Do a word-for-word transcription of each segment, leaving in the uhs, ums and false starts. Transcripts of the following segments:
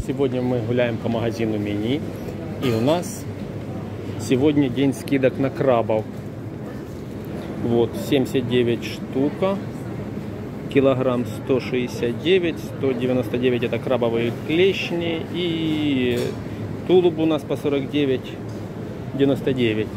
Сегодня мы гуляем по магазину Мини. И у нас сегодня день скидок на крабов. Вот, семьдесят девять штука. Килограмм сто шестьдесят девять. сто девяносто девять это крабовые клешни. И тулуб у нас по сорок девять девяносто девять.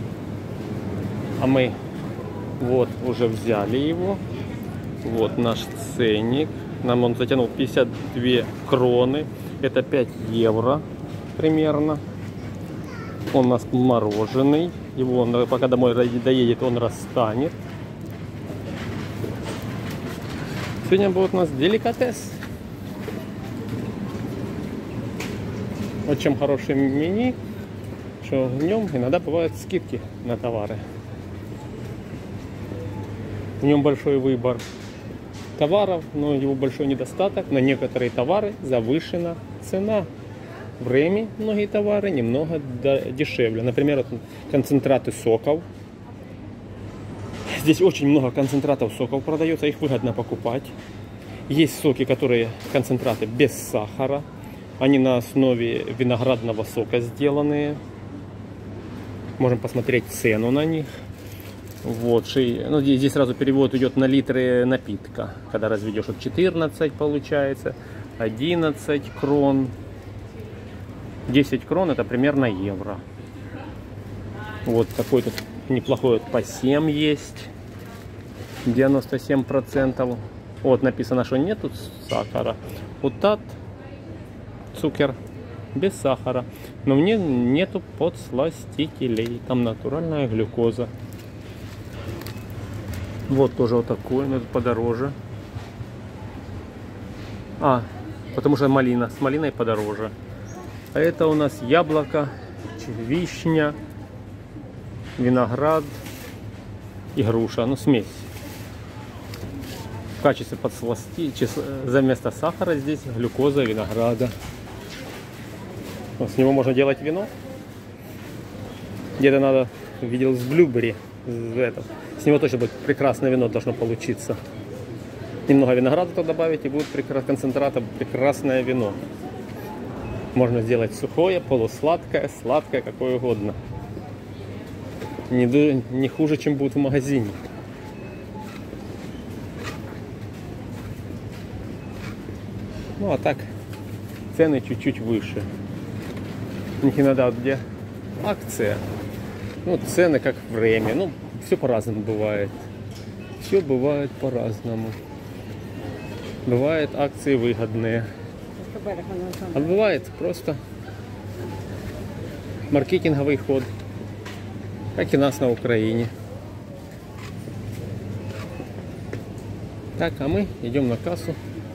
А мы вот уже взяли его. Вот наш ценник. Нам он затянул пятьдесят две кроны. Это пять евро примерно. Он у нас мороженый. Его он, пока домой доедет, он расстанет. Сегодня будет у нас деликатес. Вот чем хороший Мини, что в нем иногда бывают скидки на товары. В нем большой выбор товаров, но его большой недостаток: на некоторые товары завышена цена. В Реме многие товары немного дешевле. Например, вот концентраты соков. Здесь очень много концентратов соков продается, их выгодно покупать. Есть соки, которые концентраты без сахара. Они на основе виноградного сока сделанные. Можем посмотреть цену на них. Вот, ну, здесь сразу перевод идет на литры напитка. Когда разведешь, вот четырнадцать получается, одиннадцать крон. десять крон это примерно евро. Вот такой тут неплохой, вот по семь есть. девяносто семь процентов. Вот написано, что нету сахара. Вот тат цукер без сахара. Но мне нету подсластителей. Там натуральная глюкоза. Вот тоже вот такой, но это подороже. А, потому что малина. С малиной подороже. А это у нас яблоко, вишня, виноград и груша. Ну, смесь. В качестве подсластителя, заместо сахара здесь глюкоза винограда. Вот, с него можно делать вино. Где-то надо, видел, с блюбери. С него точно будет прекрасное вино, должно получиться. Немного винограда добавить, и будет концентрата прекрасное вино. Можно сделать сухое, полусладкое, сладкое, какое угодно. Не, не хуже, чем будет в магазине. Ну а так, цены чуть-чуть выше. У них иногда вот где акция. Ну, цены как в Реме. Ну, все по-разному бывает. Все бывает по-разному. Бывают акции выгодные. А бывает просто маркетинговый ход. Как и нас на Украине. Так, а мы идем на кассу.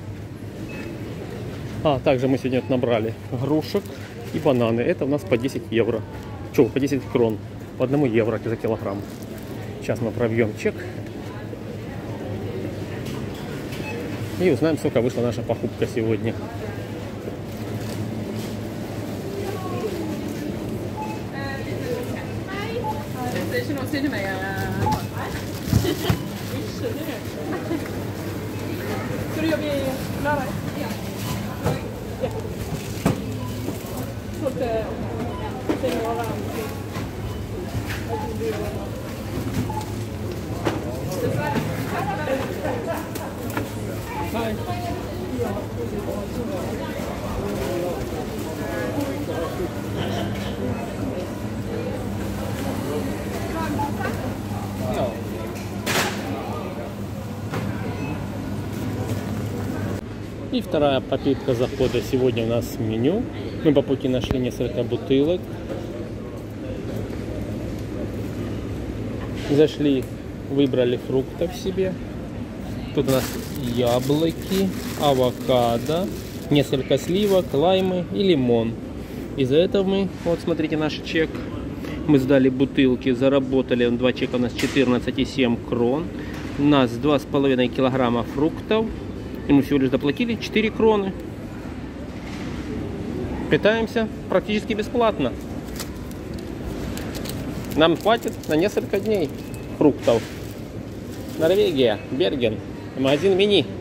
А, также мы сегодня набрали грушек и бананы. Это у нас по десять евро. Че, по десять крон. По одному евро за килограмм. Сейчас мы пробьем чек. И узнаем, сколько вышла наша покупка сегодня. И вторая попытка захода сегодня у нас в меню. Мы по пути нашли несколько бутылок. Зашли, выбрали фруктов себе. Тут у нас яблоки, авокадо, несколько сливок, лаймы и лимон. Из-за этого мы, вот смотрите наш чек. Мы сдали бутылки, заработали, два чека у нас четырнадцать и семь крон. У нас два с половиной килограмма фруктов. И мы всего лишь доплатили четыре кроны. Питаемся практически бесплатно. Нам хватит на несколько дней фруктов. Норвегия, Берген, магазин Мини.